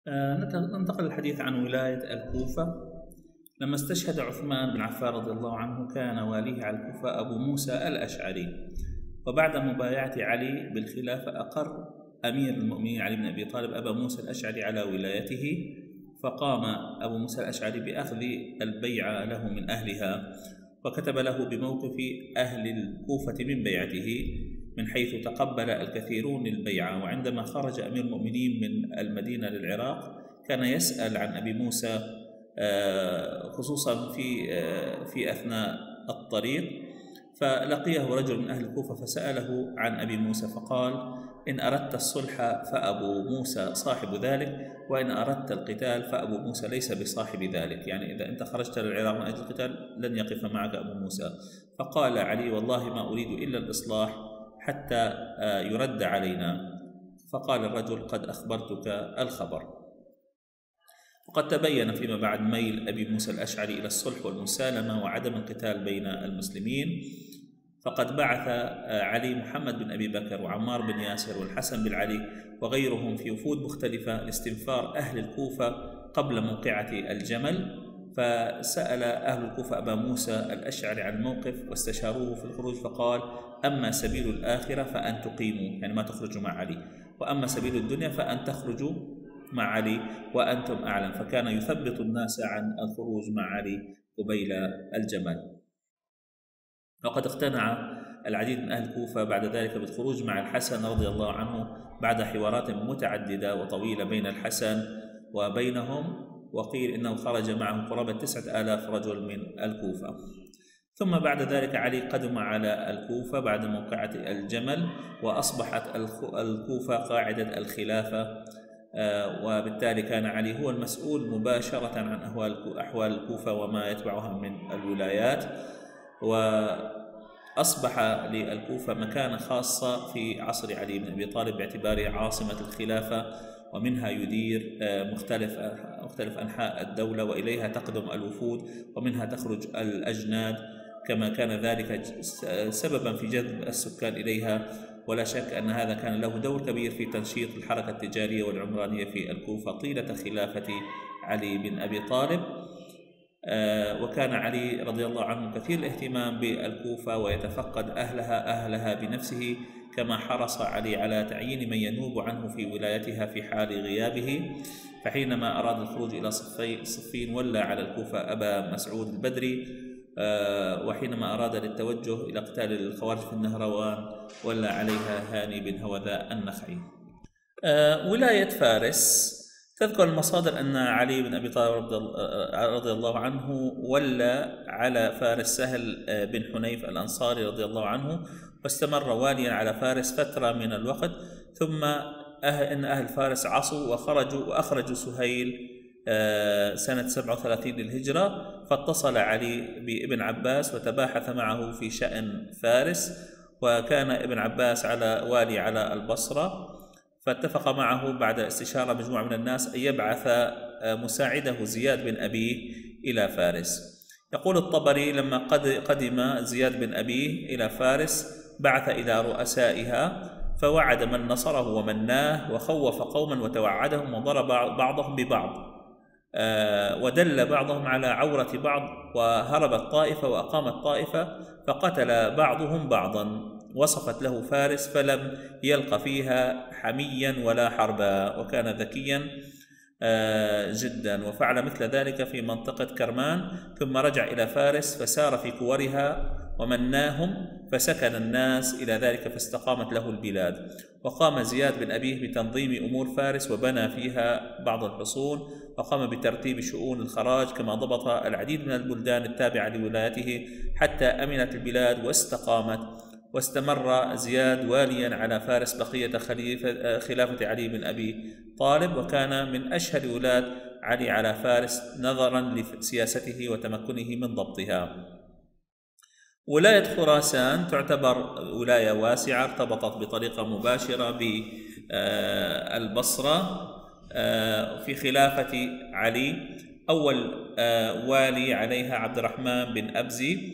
ننتقل الحديث عن ولاية الكوفة. لما استشهد عثمان بن عفان رضي الله عنه كان واليه على الكوفة أبو موسى الأشعري، وبعد مبايعة علي بالخلافة أقر أمير المؤمنين علي بن أبي طالب أبا موسى الأشعري على ولايته، فقام أبو موسى الأشعري بأخذ البيعة له من أهلها، وكتب له بموقف أهل الكوفة من بيعته، من حيث تقبل الكثيرون البيعة. وعندما خرج أمير المؤمنين من المدينة للعراق كان يسأل عن أبي موسى، خصوصا في أثناء الطريق، فلقيه رجل من أهل الكوفة فسأله عن أبي موسى فقال: إن أردت الصلح فأبو موسى صاحب ذلك، وإن أردت القتال فأبو موسى ليس بصاحب ذلك. يعني إذا أنت خرجت للعراق من أجل القتال لن يقف معك أبو موسى. فقال علي: والله ما أريد إلا الإصلاح حتى يرد علينا. فقال الرجل: قد أخبرتك الخبر. وقد تبين فيما بعد ميل أبي موسى الأشعري إلى الصلح والمسالمة وعدم القتال بين المسلمين، فقد بعث علي محمد بن أبي بكر وعمار بن ياسر والحسن بن علي وغيرهم في وفود مختلفة لاستنفار أهل الكوفة قبل موقعة الجمل. فسأل أهل الكوفة أبا موسى الأشعري عن الموقف واستشاروه في الخروج، فقال: أما سبيل الآخرة فأن تقيموا، يعني ما تخرجوا مع علي، وأما سبيل الدنيا فأن تخرجوا مع علي وأنتم أعلم. فكان يثبت الناس عن الخروج مع علي قبيل الجمل. وقد اقتنع العديد من أهل الكوفة بعد ذلك بالخروج مع الحسن رضي الله عنه بعد حوارات متعددة وطويلة بين الحسن وبينهم، وقيل إنه خرج معه قرابة 9000 رجل من الكوفة. ثم بعد ذلك علي قدم على الكوفة بعد موقعة الجمل، وأصبحت الكوفة قاعدة الخلافة، وبالتالي كان علي هو المسؤول مباشرة عن أحوال الكوفة وما يتبعها من الولايات. وأصبح للكوفة مكانة خاصة في عصر علي بن أبي طالب باعتباره عاصمة الخلافة، ومنها يدير مختلف أنحاء الدولة، وإليها تقدم الوفود، ومنها تخرج الأجناد، كما كان ذلك سببا في جذب السكان إليها. ولا شك أن هذا كان له دور كبير في تنشيط الحركة التجارية والعمرانية في الكوفة طيلة خلافة علي بن أبي طالب. وكان علي رضي الله عنه كثير الاهتمام بالكوفة ويتفقد أهلها بنفسه، كما حرص علي على تعيين من ينوب عنه في ولايتها في حال غيابه. فحينما أراد الخروج إلى صفين ولى على الكوفة أبا مسعود البدري، وحينما أراد للتوجه إلى قتال الخوارج في النهروان ولى عليها هاني بن هوذاء النخعي. ولاية فارس، تذكر المصادر أن علي بن أبي طالب رضي الله عنه ولى على فارس سهل بن حنيف الأنصاري رضي الله عنه، واستمر واليا على فارس فترة من الوقت. ثم إن أهل فارس عصوا وأخرجوا سهيل سنة 37 للهجرة، فاتصل علي بابن عباس وتباحث معه في شأن فارس، وكان ابن عباس والي على البصرة، فاتفق معه بعد استشارة مجموعة من الناس أن يبعث مساعده زياد بن أبيه إلى فارس. يقول الطبري: لما قدم زياد بن أبيه إلى فارس بعث إلى رؤسائها، فوعد من نصره ومناه، وخوف قوما وتوعدهم، وضرب بعضهم ببعض، ودل بعضهم على عورة بعض، وهربت طائفة وأقامت طائفة، فقتل بعضهم بعضا. وصفت له فارس فلم يلق فيها حميا ولا حربا، وكان ذكيا جدا، وفعل مثل ذلك في منطقة كرمان. ثم رجع إلى فارس فسار في كورها ومناهم، فسكن الناس إلى ذلك فاستقامت له البلاد. وقام زياد بن أبيه بتنظيم أمور فارس وبنى فيها بعض الحصون، وقام بترتيب شؤون الخراج، كما ضبط العديد من البلدان التابعة لولايته حتى أمنت البلاد واستقامت. واستمر زياد واليا على فارس بقية خلافة علي بن أبي طالب، وكان من أشهر ولاة علي على فارس نظرا لسياسته وتمكنه من ضبطها. ولاية خراسان تعتبر ولاية واسعة ارتبطت بطريقة مباشرة بالبصرة في خلافة علي. أول والي عليها عبد الرحمن بن أبزي،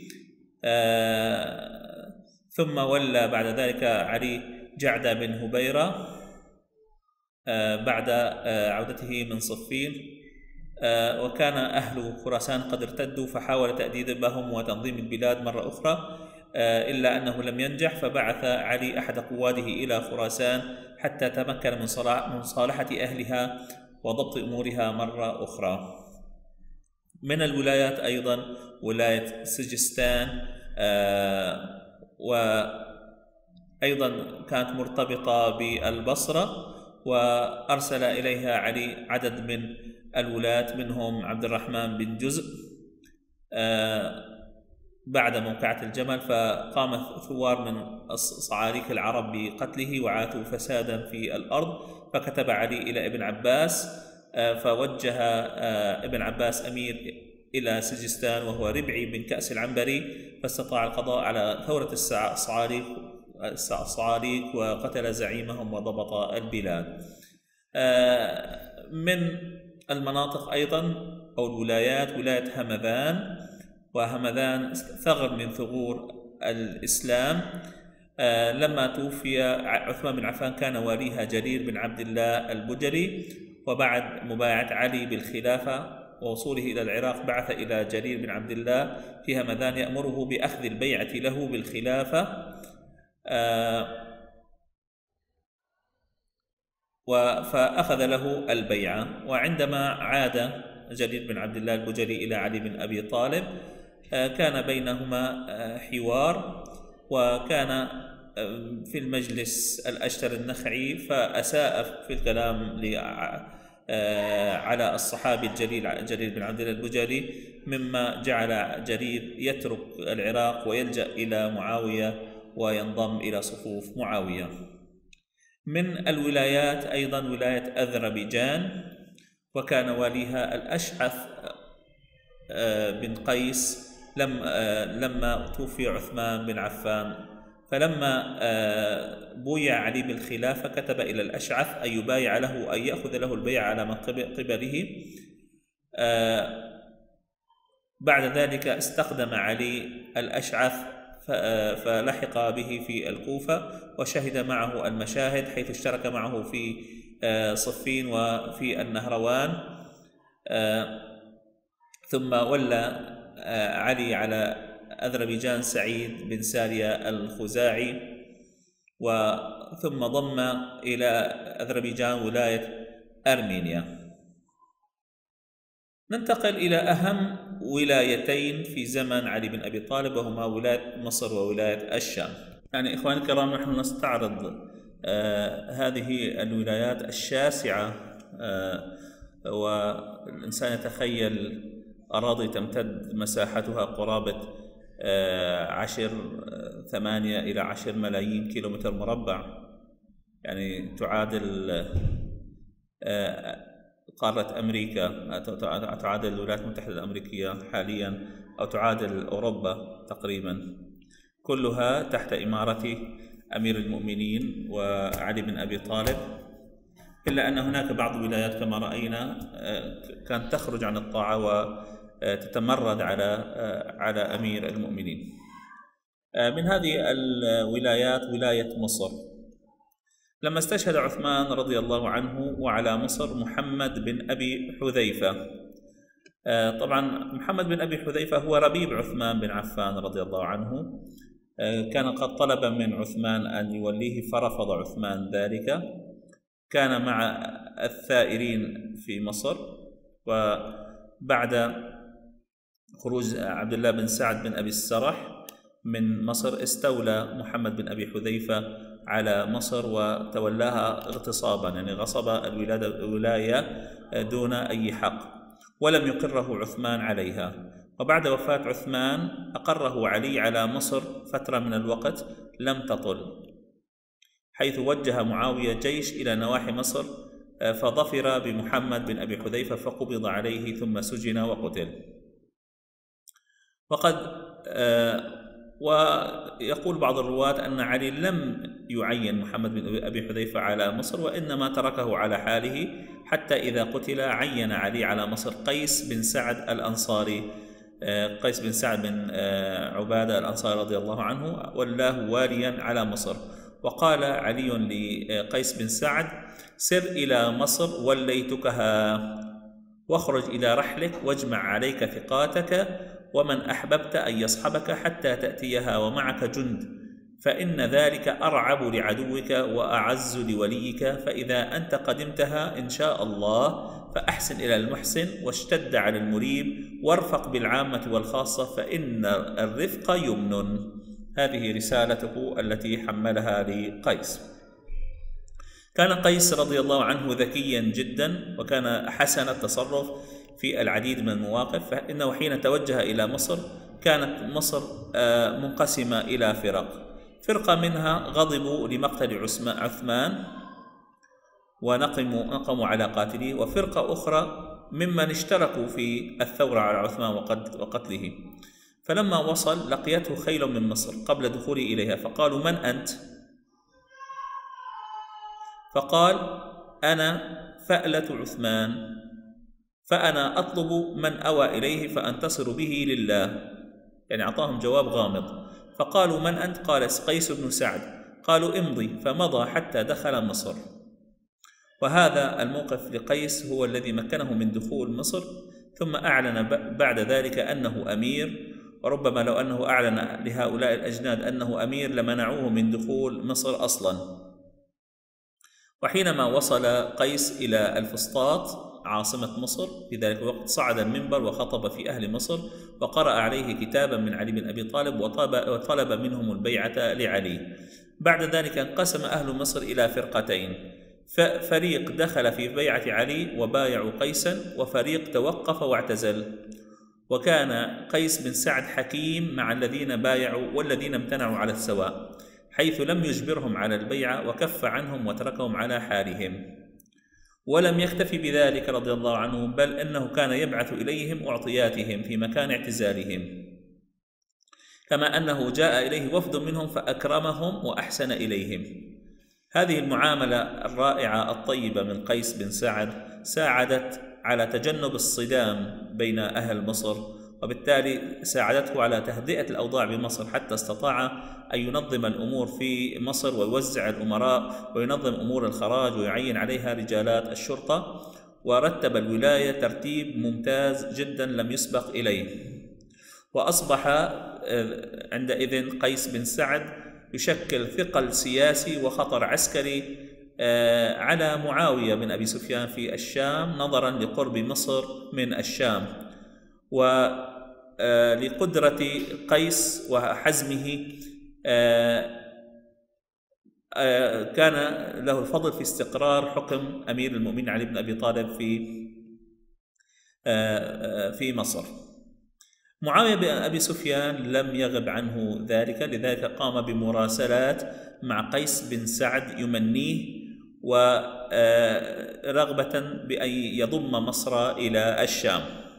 ثم ولى بعد ذلك علي جعدة بن هبيرة، بعد عودته من صفين، وكان أهل خراسان قد ارتدوا، فحاول تأديبهم وتنظيم البلاد مرة أخرى، إلا أنه لم ينجح، فبعث علي أحد قواده إلى خراسان حتى تمكن من مصالحة أهلها وضبط أمورها مرة أخرى. من الولايات أيضا ولاية سجستان، وأيضا كانت مرتبطة بالبصرة، وأرسل إليها علي عدد من الولاة، منهم عبد الرحمن بن جزء بعد موقعة الجمل، فقام ثوار من صعاليك العرب بقتله وعاتوا فسادا في الأرض، فكتب علي إلى ابن عباس، فوجه ابن عباس أمير إلى سجستان وهو ربعي بن كأس العنبري، فاستطاع القضاء على ثورة الصعاليك وقتل زعيمهم وضبط البلاد. من المناطق أيضا أو الولايات ولاية همذان، وهمذان ثغر من ثغور الإسلام. لما توفي عثمان بن عفان كان واليها جرير بن عبد الله البجلي، وبعد مبايعة علي بالخلافة ووصوله إلى العراق بعث إلى جرير بن عبد الله في همذان يأمره بأخذ البيعة له بالخلافة، فأخذ له البيعة. وعندما عاد جرير بن عبد الله البجلي إلى علي بن أبي طالب كان بينهما حوار، وكان في المجلس الأشتر النخعي، فأساء في الكلام على الصحابي الجليل جرير بن عبد الله البجلي، مما جعل جرير يترك العراق ويلجأ إلى معاوية وينضم إلى صفوف معاوية. من الولايات أيضا ولاية أذربيجان، وكان واليها الأشعث بن قيس لما توفي عثمان بن عفان، فلما بويع علي بالخلافة كتب إلى الأشعث أن يبايع له، أن يأخذ له البيع على من قبله. بعد ذلك استخدم علي الأشعث فلحق به في الكوفة وشهد معه المشاهد، حيث اشترك معه في صفين وفي النهروان. ثم ولى علي على أذربيجان سعيد بن سارية الخزاعي، ثم ضم إلى أذربيجان ولاية أرمينيا. ننتقل إلى أهم ولايتين في زمن علي بن أبي طالب، وهما ولاية مصر وولاية الشام. يعني إخواني الكرام، نحن نستعرض هذه الولايات الشاسعة، والإنسان يتخيل أراضي تمتد مساحتها قرابة 8 إلى 10 ملايين كيلومتر مربع، يعني تعادل قارة أمريكا، تعادل الولايات المتحدة الأمريكية حاليا، أو تعادل أوروبا تقريبا، كلها تحت إمارة أمير المؤمنين وعلي بن أبي طالب، إلا أن هناك بعض الولايات كما رأينا كانت تخرج عن الطاعة وتتمرد على أمير المؤمنين. من هذه الولايات ولاية مصر، لما استشهد عثمان رضي الله عنه وعلى مصر محمد بن أبي حذيفة. طبعا محمد بن أبي حذيفة هو ربيب عثمان بن عفان رضي الله عنه، كان قد طلب من عثمان أن يوليه فرفض عثمان ذلك. كان مع الثائرين في مصر، وبعد خروج عبد الله بن سعد بن أبي السرح من مصر استولى محمد بن أبي حذيفة على مصر وتولاها اغتصابا، يعني غصب الولاية دون أي حق، ولم يقره عثمان عليها. وبعد وفاة عثمان أقره علي على مصر فترة من الوقت لم تطل، حيث وجه معاوية جيش إلى نواحي مصر فظفر بمحمد بن أبي حذيفة فقبض عليه ثم سجن وقتل. ويقول بعض الرواة أن علي لم يعين محمد بن أبي حذيفة على مصر، وإنما تركه على حاله حتى إذا قتل عين علي على مصر قيس بن سعد الأنصاري، قيس بن سعد بن عبادة الأنصاري رضي الله عنه، ولاه واليا على مصر. وقال علي لقيس بن سعد: سر إلى مصر وليتكها، واخرج إلى رحلك واجمع عليك ثقاتك ومن أحببت أن يصحبك حتى تأتيها ومعك جند، فإن ذلك أرعب لعدوك وأعز لوليك، فإذا أنت قدمتها إن شاء الله فأحسن إلى المحسن واشتد على المريب وارفق بالعامة والخاصة، فإن الرفق يمن. هذه رسالته التي حملها لقيس. كان قيس رضي الله عنه ذكيا جدا، وكان حسن التصرف في العديد من المواقف، فإنه حين توجه إلى مصر كانت مصر منقسمة إلى فرقة منها غضبوا لمقتل عثمان ونقموا على قاتله، وفرقة أخرى ممن اشتركوا في الثورة على عثمان وقتله. فلما وصل لقيته خيل من مصر قبل دخوله إليها، فقالوا: من أنت؟ فقال: أنا فألة عثمان، فأنا أطلب من أوى إليه فأنتصر به لله. يعني أعطاهم جواب غامض. فقالوا: من أنت؟ قال: قيس بن سعد. قالوا: امضي. فمضى حتى دخل مصر. وهذا الموقف لقيس هو الذي مكنه من دخول مصر، ثم أعلن بعد ذلك أنه أمير، وربما لو أنه أعلن لهؤلاء الأجناد أنه أمير لمنعوه من دخول مصر أصلا. وحينما وصل قيس إلى الفسطاط عاصمة مصر في ذلك الوقت صعد المنبر وخطب في أهل مصر، وقرأ عليه كتابا من علي بن أبي طالب وطلب منهم البيعة لعلي. بعد ذلك انقسم أهل مصر إلى فرقتين، فريق دخل في بيعة علي وبايعوا قيسا، وفريق توقف واعتزل. وكان قيس بن سعد حكيم مع الذين بايعوا والذين امتنعوا على السواء، حيث لم يجبرهم على البيعة وكف عنهم وتركهم على حالهم. ولم يكتفي بذلك رضي الله عنه، بل إنه كان يبعث إليهم أعطياتهم في مكان اعتزالهم، كما أنه جاء إليه وفد منهم فأكرمهم وأحسن إليهم. هذه المعاملة الرائعة الطيبة من قيس بن سعد ساعدت على تجنب الصدام بين أهل مصر، وبالتالي ساعدته على تهدئة الأوضاع بمصر، حتى استطاع أن ينظم الأمور في مصر ويوزع الأمراء وينظم أمور الخراج ويعين عليها رجالات الشرطة، ورتب الولاية ترتيب ممتاز جدا لم يسبق إليه. وأصبح عندئذ قيس بن سعد يشكل ثقل سياسي وخطر عسكري على معاوية بن أبي سفيان في الشام، نظرا لقرب مصر من الشام، ولقدرة قيس وحزمه كان له الفضل في استقرار حكم أمير المؤمنين علي بن أبي طالب في مصر. معاوية بن أبي سفيان لم يغب عنه ذلك، لذلك قام بمراسلات مع قيس بن سعد يمنيه ورغبة بأن يضم مصر إلى الشام،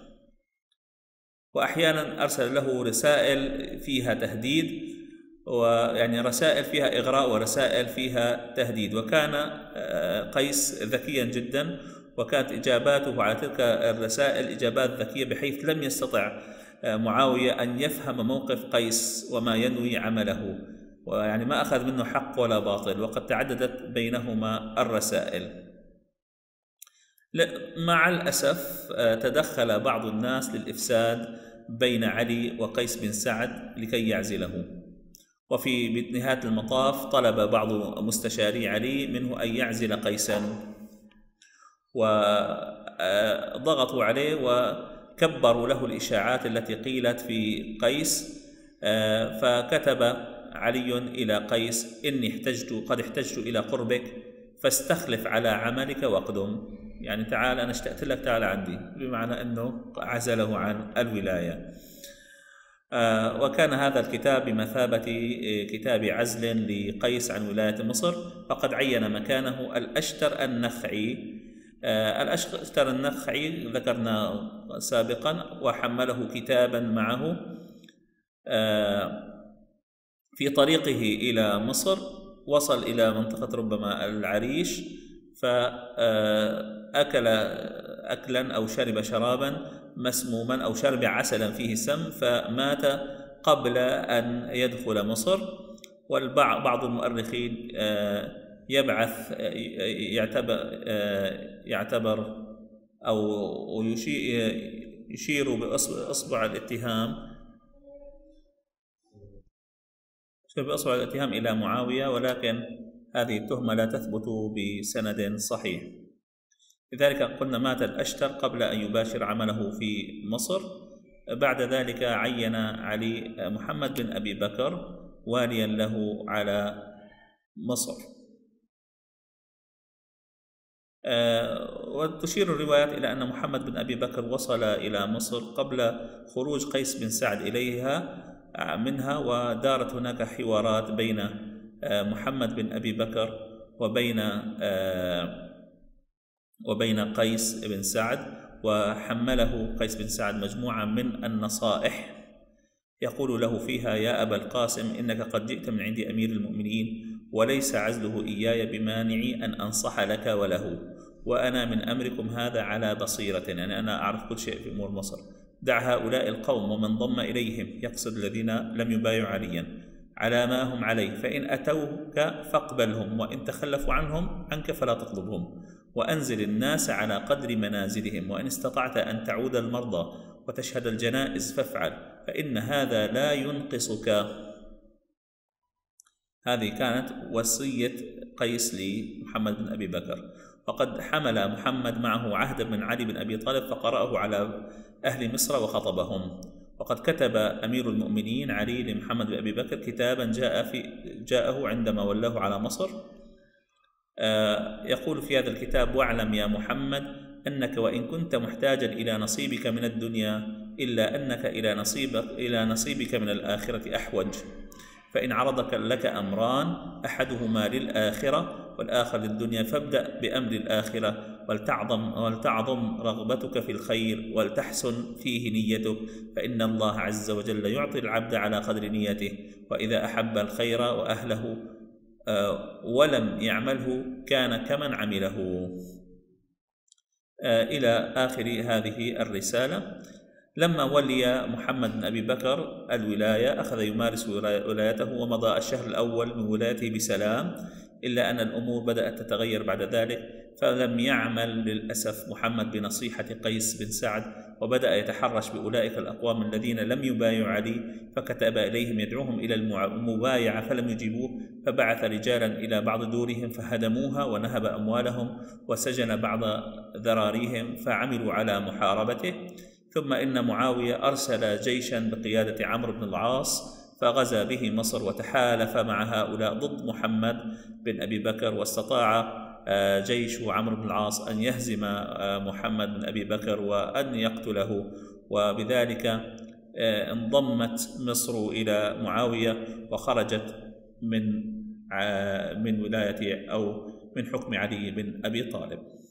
وأحيانا أرسل له رسائل فيها تهديد، ويعني رسائل فيها إغراء ورسائل فيها تهديد. وكان قيس ذكيا جدا، وكانت إجاباته على تلك الرسائل إجابات ذكية، بحيث لم يستطع معاوية أن يفهم موقف قيس وما ينوي عمله، ويعني ما أخذ منه حق ولا باطل، وقد تعددت بينهما الرسائل. مع الأسف تدخل بعض الناس للإفساد بين علي وقيس بن سعد لكي يعزله، وفي نهاية المطاف طلب بعض مستشاري علي منه أن يعزل قيسا، وضغطوا عليه وكبروا له الإشاعات التي قيلت في قيس. فكتب علي إلى قيس: إني قد احتجت إلى قربك فاستخلف على عملك واقدم، يعني تعال أنا اشتقت لك، تعال عندي، بمعنى أنه عزله عن الولاية. وكان هذا الكتاب بمثابة كتاب عزل لقيس عن ولاية مصر، فقد عين مكانه الأشتر النخعي. الأشتر النخعي ذكرنا سابقا، وحمله كتابا معه في طريقه إلى مصر، وصل إلى منطقة ربما العريش، فأكل أكلا أو شرب شرابا مسموما أو شرب عسلا فيه سم، فمات قبل أن يدخل مصر. وبعض المؤرخين يعتبر أو يشير بأصبع الاتهام إلى معاوية، ولكن هذه التهمة لا تثبت بسند صحيح. لذلك قلنا مات الأشتر قبل أن يباشر عمله في مصر. بعد ذلك عين علي محمد بن أبي بكر واليا له على مصر. وتشير الروايات إلى أن محمد بن أبي بكر وصل إلى مصر قبل خروج قيس بن سعد إليها منها، ودارت هناك حوارات بين محمد بن أبي بكر وبين قيس بن سعد، وحمله قيس بن سعد مجموعة من النصائح يقول له فيها: يا أبا القاسم، إنك قد جئت من عند أمير المؤمنين، وليس عزله إياي بمانع أن أنصح لك وله، وأنا من أمركم هذا على بصيرة، يعني أنا أعرف كل شيء في أمور مصر. دع هؤلاء القوم ومن ضم إليهم، يقصد الذين لم يبايعوا عليا، على ما هم عليه، فإن أتوك فاقبلهم، وإن تخلفوا عنك فلا تطلبهم، وأنزل الناس على قدر منازلهم، وإن استطعت أن تعود المرضى وتشهد الجنائز فافعل، فإن هذا لا ينقصك. هذه كانت وصية قيس لمحمد بن أبي بكر. وقد حمل محمد معه عهدا من علي بن أبي طالب فقرأه على أهل مصر وخطبهم. وقد كتب أمير المؤمنين علي لمحمد بن أبي بكر كتابا جاءه عندما ولاه على مصر، يقول في هذا الكتاب: واعلم يا محمد أنك وإن كنت محتاجا إلى نصيبك من الدنيا، إلا أنك إلى نصيبك من الآخرة أحوج، فإن عرضك لك أمران، أحدهما للآخرة والآخر للدنيا، فابدأ بأمر الآخرة، ولتعظم رغبتك في الخير، ولتحسن فيه نيتك، فإن الله عز وجل يعطي العبد على قدر نيته، وإذا أحب الخير وأهله ولم يعمله كان كمن عمله. إلى آخر هذه الرسالة. لما ولي محمد بن أبي بكر الولاية أخذ يمارس ولايته، ومضى الشهر الأول من ولايته بسلام، إلا أن الأمور بدأت تتغير بعد ذلك، فلم يعمل للأسف محمد بنصيحة قيس بن سعد، وبدأ يتحرش بأولئك الأقوام الذين لم يبايعوا علي، فكتب إليهم يدعوهم إلى المبايعة فلم يجيبوه، فبعث رجالا إلى بعض دورهم فهدموها ونهب أموالهم وسجن بعض ذراريهم، فعملوا على محاربته. ثم إن معاوية أرسل جيشا بقيادة عمرو بن العاص فغزا به مصر، وتحالف مع هؤلاء ضد محمد بن أبي بكر، واستطاع جيش عمرو بن العاص أن يهزم محمد بن أبي بكر وأن يقتله، وبذلك انضمت مصر إلى معاوية وخرجت من ولاية أو من حكم علي بن أبي طالب.